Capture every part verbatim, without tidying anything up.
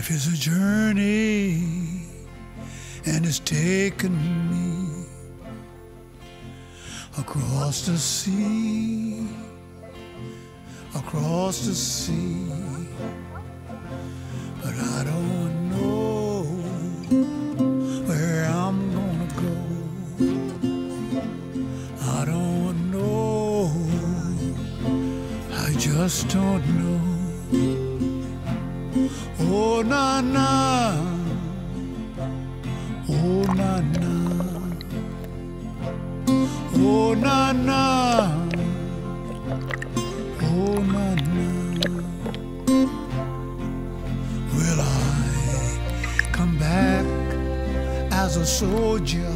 Life is a journey, and it's taken me across the sea, across the sea. But I don't know where I'm gonna go. I don't know, I just don't know. Oh na na, oh na na, oh na na, oh na na. Will I come back as a soldier,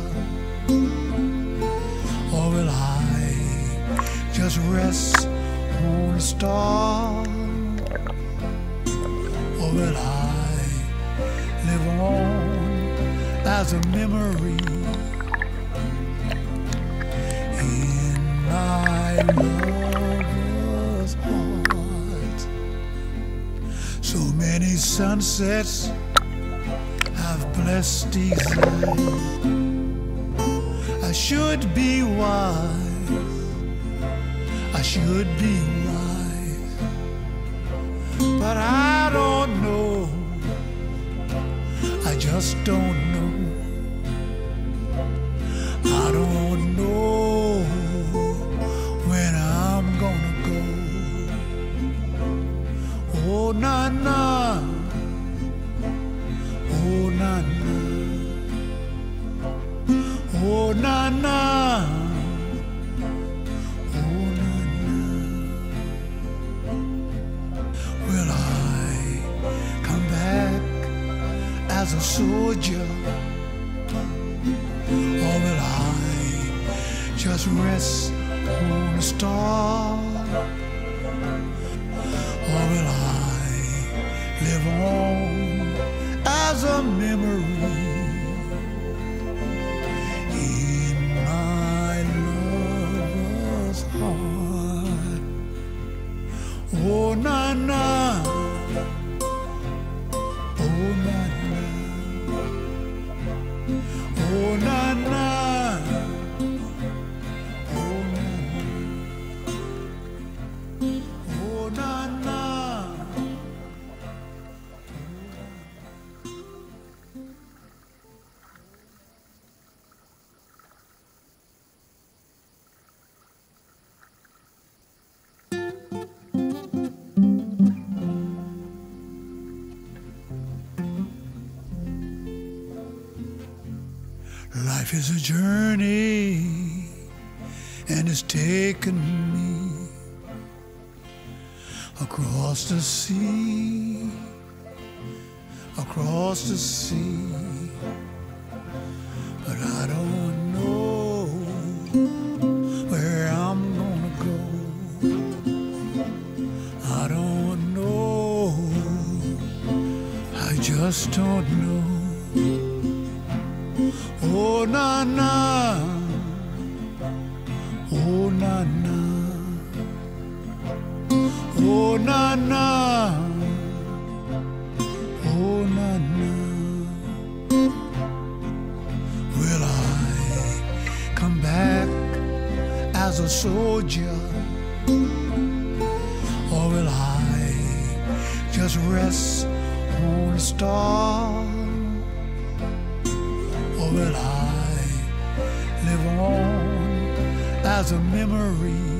or will I just rest on a star? Or will I live on as a memory in my lover's heart? So many sunsets have blessed these eyes. I should be wise, I should be wise, but I don't know, I just don't know. I don't know when I'm gonna go. Oh na na, oh na na, oh na na, oh na na. Will I come back as a soldier, or will I just rest on a star? Or will I live on as a memory in my lover's heart? Oh na na, oh na na, oh na na, oh na na, oh na na. Life is a journey, and it's taken me across the sea, across the sea. But I don't know where I'm gonna go. I don't know, I just don't know. Oh na na, oh na na, oh na na, oh na na. Will I come back as a soldier, or will I just rest on a star? Or will I live on as a memory